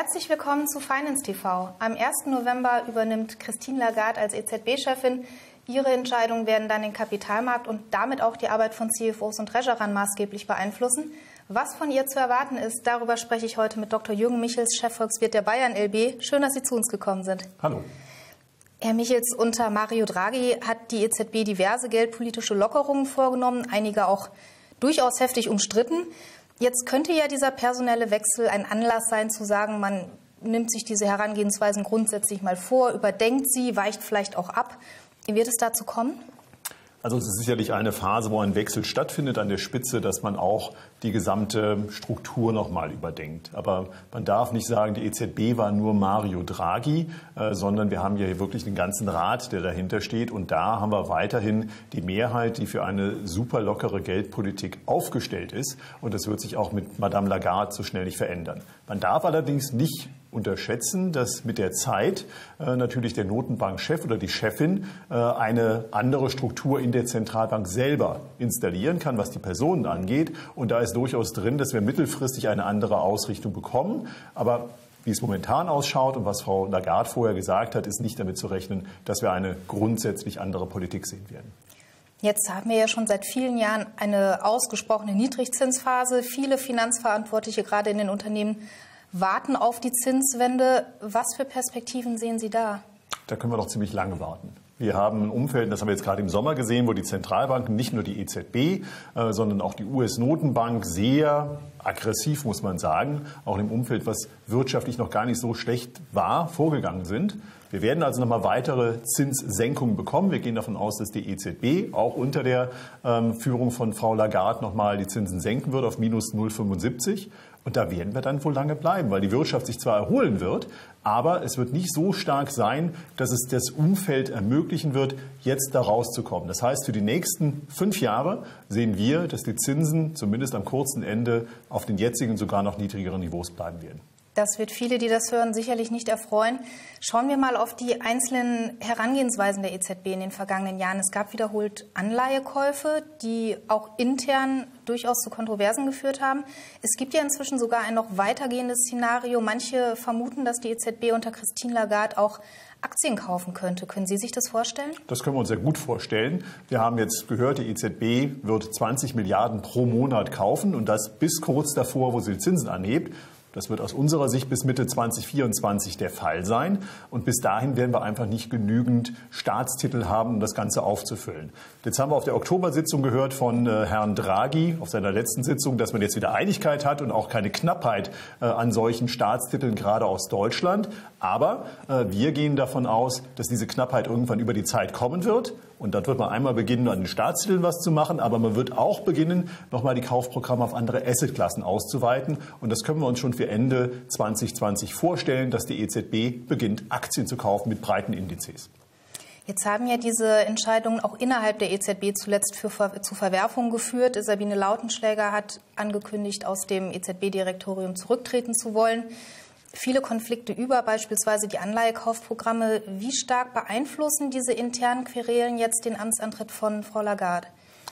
Herzlich willkommen zu Finance TV. Am 1. November übernimmt Christine Lagarde als EZB-Chefin. Ihre Entscheidungen werden dann den Kapitalmarkt und damit auch die Arbeit von CFOs und Treasurern maßgeblich beeinflussen. Was von ihr zu erwarten ist, darüber spreche ich heute mit Dr. Jürgen Michels, Chefvolkswirt der Bayern LB. Schön, dass Sie zu uns gekommen sind. Hallo. Herr Michels, unter Mario Draghi hat die EZB diverse geldpolitische Lockerungen vorgenommen, einige auch durchaus heftig umstritten. Jetzt könnte ja dieser personelle Wechsel ein Anlass sein, zu sagen, man nimmt sich diese Herangehensweisen grundsätzlich mal vor, überdenkt sie, weicht vielleicht auch ab. Wird es dazu kommen? Also es ist sicherlich eine Phase, wo ein Wechsel stattfindet an der Spitze, dass man auch die gesamte Struktur noch mal überdenkt. Aber man darf nicht sagen, die EZB war nur Mario Draghi, sondern wir haben hier wirklich den ganzen Rat, der dahinter steht. Und da haben wir weiterhin die Mehrheit, die für eine super lockere Geldpolitik aufgestellt ist. Und das wird sich auch mit Madame Lagarde so schnell nicht verändern. Man darf allerdings nicht unterschätzen, dass mit der Zeit natürlich der Notenbankchef oder die Chefin eine andere Struktur in der Zentralbank selber installieren kann, was die Personen angeht. Und da ist durchaus drin, dass wir mittelfristig eine andere Ausrichtung bekommen. Aber wie es momentan ausschaut und was Frau Lagarde vorher gesagt hat, ist nicht damit zu rechnen, dass wir eine grundsätzlich andere Politik sehen werden. Jetzt haben wir ja schon seit vielen Jahren eine ausgesprochene Niedrigzinsphase. Viele Finanzverantwortliche, gerade in den Unternehmen, warten auf die Zinswende. Was für Perspektiven sehen Sie da? Da können wir noch ziemlich lange warten. Wir haben ein Umfeld, das haben wir jetzt gerade im Sommer gesehen, wo die Zentralbanken, nicht nur die EZB, sondern auch die US-Notenbank sehr aggressiv, muss man sagen, auch im Umfeld, was wirtschaftlich noch gar nicht so schlecht war, vorgegangen sind. Wir werden also nochmal weitere Zinssenkungen bekommen. Wir gehen davon aus, dass die EZB auch unter der Führung von Frau Lagarde nochmal die Zinsen senken wird auf minus 0,75. Und da werden wir dann wohl lange bleiben, weil die Wirtschaft sich zwar erholen wird, aber es wird nicht so stark sein, dass es das Umfeld ermöglichen wird, jetzt da rauszukommen. Das heißt, für die nächsten 5 Jahre sehen wir, dass die Zinsen zumindest am kurzen Ende auf den jetzigen, sogar noch niedrigeren Niveaus bleiben werden. Das wird viele, die das hören, sicherlich nicht erfreuen. Schauen wir mal auf die einzelnen Herangehensweisen der EZB in den vergangenen Jahren. Es gab wiederholt Anleihekäufe, die auch intern durchaus zu Kontroversen geführt haben. Es gibt ja inzwischen sogar ein noch weitergehendes Szenario. Manche vermuten, dass die EZB unter Christine Lagarde auch Aktien kaufen könnte. Können Sie sich das vorstellen? Das können wir uns sehr gut vorstellen. Wir haben jetzt gehört, die EZB wird 20 Milliarden pro Monat kaufen und das bis kurz davor, wo sie die Zinsen anhebt. Das wird aus unserer Sicht bis Mitte 2024 der Fall sein. Und bis dahin werden wir einfach nicht genügend Staatstitel haben, um das Ganze aufzufüllen. Jetzt haben wir auf der Oktobersitzung gehört von Herrn Draghi, auf seiner letzten Sitzung, dass man jetzt wieder Einigkeit hat und auch keine Knappheit an solchen Staatstiteln, gerade aus Deutschland. Aber wir gehen davon aus, dass diese Knappheit irgendwann über die Zeit kommen wird. Und dort wird man einmal beginnen, an den Staatstiteln was zu machen, aber man wird auch beginnen, nochmal die Kaufprogramme auf andere Assetklassen auszuweiten. Und das können wir uns schon für Ende 2020 vorstellen, dass die EZB beginnt, Aktien zu kaufen mit breiten Indizes. Jetzt haben ja diese Entscheidungen auch innerhalb der EZB zuletzt zu Verwerfungen geführt. Sabine Lautenschläger hat angekündigt, aus dem EZB-Direktorium zurücktreten zu wollen. Viele Konflikte über beispielsweise die Anleihekaufprogramme. Wie stark beeinflussen diese internen Querelen jetzt den Amtsantritt von Frau Lagarde?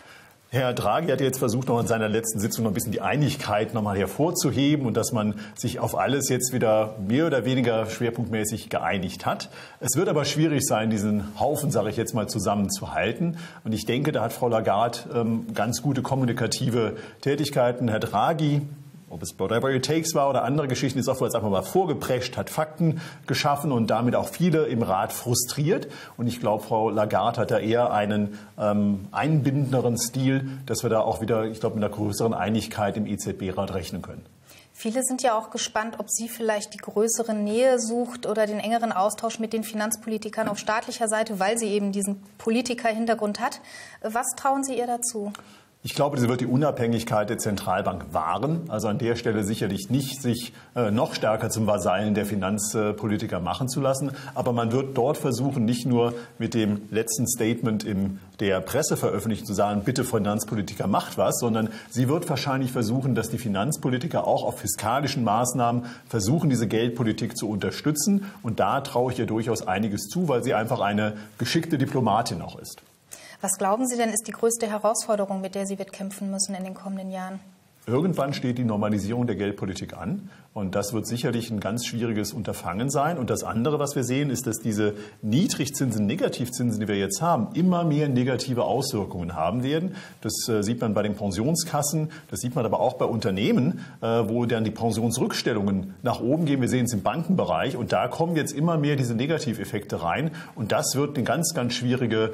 Herr Draghi hat jetzt versucht, noch in seiner letzten Sitzung noch ein bisschen die Einigkeit noch mal hervorzuheben und dass man sich auf alles jetzt wieder mehr oder weniger schwerpunktmäßig geeinigt hat. Es wird aber schwierig sein, diesen Haufen, sage ich jetzt mal, zusammenzuhalten. Und ich denke, da hat Frau Lagarde ganz gute kommunikative Tätigkeiten. Herr Draghi, ob es Whatever It Takes war oder andere Geschichten, ist auch jetzt einfach mal vorgeprescht, hat Fakten geschaffen und damit auch viele im Rat frustriert. Und ich glaube, Frau Lagarde hat da eher einen einbindenderen Stil, dass wir da auch wieder, ich glaube, mit einer größeren Einigkeit im EZB-Rat rechnen können. Viele sind ja auch gespannt, ob sie vielleicht die größere Nähe sucht oder den engeren Austausch mit den Finanzpolitikern auf staatlicher Seite, weil sie eben diesen Politiker-Hintergrund hat. Was trauen Sie ihr dazu? Ich glaube, sie wird die Unabhängigkeit der Zentralbank wahren. Also an der Stelle sicherlich nicht sich noch stärker zum Vasallen der Finanzpolitiker machen zu lassen. Aber man wird dort versuchen, nicht nur mit dem letzten Statement in der Presse veröffentlicht zu sagen, bitte Finanzpolitiker macht was, sondern sie wird wahrscheinlich versuchen, dass die Finanzpolitiker auch auf fiskalischen Maßnahmen versuchen, diese Geldpolitik zu unterstützen. Und da traue ich ihr durchaus einiges zu, weil sie einfach eine geschickte Diplomatin auch ist. Was glauben Sie denn, ist die größte Herausforderung, mit der Sie wird kämpfen müssen in den kommenden Jahren? Irgendwann steht die Normalisierung der Geldpolitik an und das wird sicherlich ein ganz schwieriges Unterfangen sein. Und das andere, was wir sehen, ist, dass diese Niedrigzinsen, Negativzinsen, die wir jetzt haben, immer mehr negative Auswirkungen haben werden. Das sieht man bei den Pensionskassen, das sieht man aber auch bei Unternehmen, wo dann die Pensionsrückstellungen nach oben gehen. Wir sehen es im Bankenbereich und da kommen jetzt immer mehr diese Negativeffekte rein. Und das wird eine ganz, ganz schwierige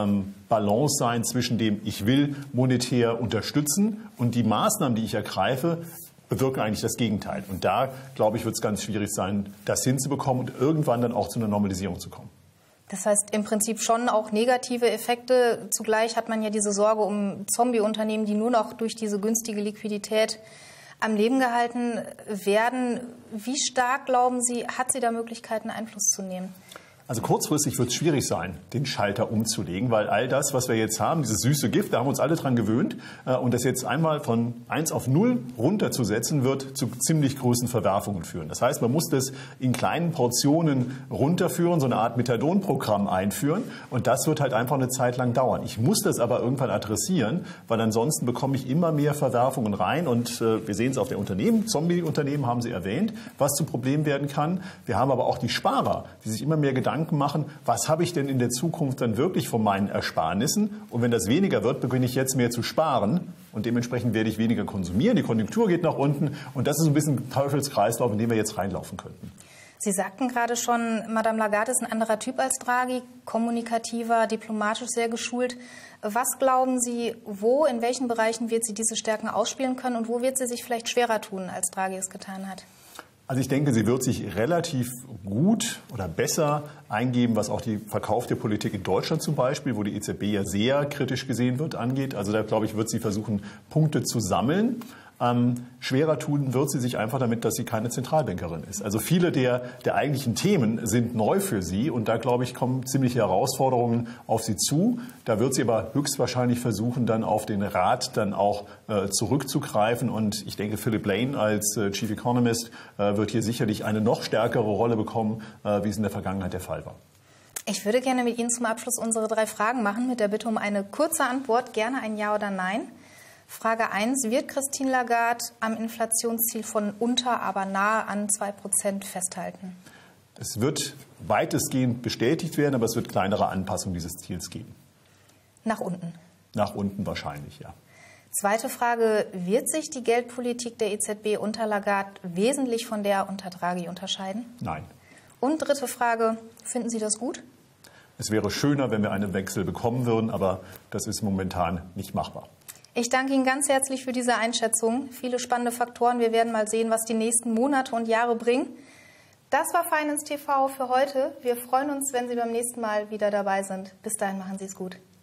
Balance sein zwischen dem, ich will monetär unterstützen und die Maßnahmen, die ich ergreife, bewirken eigentlich das Gegenteil. Und da, glaube ich, wird es ganz schwierig sein, das hinzubekommen und irgendwann dann auch zu einer Normalisierung zu kommen. Das heißt im Prinzip schon auch negative Effekte. Zugleich hat man ja diese Sorge um Zombie-Unternehmen, die nur noch durch diese günstige Liquidität am Leben gehalten werden. Wie stark, glauben Sie, hat sie da Möglichkeiten, Einfluss zu nehmen? Also kurzfristig wird es schwierig sein, den Schalter umzulegen, weil all das, was wir jetzt haben, dieses süße Gift, da haben wir uns alle dran gewöhnt. Und das jetzt einmal von 1 auf 0 runterzusetzen, wird zu ziemlich großen Verwerfungen führen. Das heißt, man muss das in kleinen Portionen runterführen, so eine Art Methadon-Programm einführen. Und das wird halt einfach eine Zeit lang dauern. Ich muss das aber irgendwann adressieren, weil ansonsten bekomme ich immer mehr Verwerfungen rein. Und wir sehen es auf der Unternehmen, Zombie-Unternehmen haben Sie erwähnt, was zum Problem werden kann. Wir haben aber auch die Sparer, die sich immer mehr Gedanken machen, was habe ich denn in der Zukunft dann wirklich von meinen Ersparnissen? Und wenn das weniger wird, beginne ich jetzt mehr zu sparen und dementsprechend werde ich weniger konsumieren. Die Konjunktur geht nach unten und das ist ein bisschen ein Teufelskreislauf, in den wir jetzt reinlaufen könnten. Sie sagten gerade schon, Madame Lagarde ist ein anderer Typ als Draghi, kommunikativer, diplomatisch sehr geschult. Was glauben Sie, wo, in welchen Bereichen wird sie diese Stärken ausspielen können und wo wird sie sich vielleicht schwerer tun, als Draghi es getan hat? Also ich denke, sie wird sich relativ gut oder besser eingeben, was auch die verkaufte Politik in Deutschland zum Beispiel, wo die EZB ja sehr kritisch gesehen wird, angeht. Also da, glaube ich, wird sie versuchen, Punkte zu sammeln. Schwerer tun wird sie sich einfach damit, dass sie keine Zentralbankerin ist. Also viele der eigentlichen Themen sind neu für sie und da, glaube ich, kommen ziemliche Herausforderungen auf sie zu. Da wird sie aber höchstwahrscheinlich versuchen, dann auf den Rat dann auch zurückzugreifen und ich denke, Philip Lane als Chief Economist wird hier sicherlich eine noch stärkere Rolle bekommen, wie es in der Vergangenheit der Fall war. Ich würde gerne mit Ihnen zum Abschluss unsere 3 Fragen machen, mit der Bitte um eine kurze Antwort, gerne ein Ja oder Nein. Frage 1. Wird Christine Lagarde am Inflationsziel von unter, aber nahe an 2% festhalten? Es wird weitestgehend bestätigt werden, aber es wird kleinere Anpassungen dieses Ziels geben. Nach unten? Nach unten wahrscheinlich, ja. Zweite Frage. Wird sich die Geldpolitik der EZB unter Lagarde wesentlich von der unter Draghi unterscheiden? Nein. Und dritte Frage. Finden Sie das gut? Es wäre schöner, wenn wir einen Wechsel bekommen würden, aber das ist momentan nicht machbar. Ich danke Ihnen ganz herzlich für diese Einschätzung. Viele spannende Faktoren. Wir werden mal sehen, was die nächsten Monate und Jahre bringen. Das war Finance TV für heute. Wir freuen uns, wenn Sie beim nächsten Mal wieder dabei sind. Bis dahin, machen Sie es gut.